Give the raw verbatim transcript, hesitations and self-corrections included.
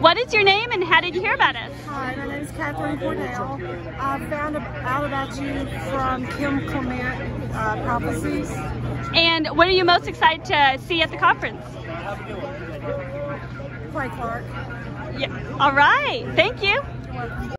What is your name and how did you hear about us? Hi, my name is Catherine Cornell. I found out about you from Kim Clement uh, Prophecies. And what are you most excited to see at the conference? Clay Clark. Yeah. All right. Thank you.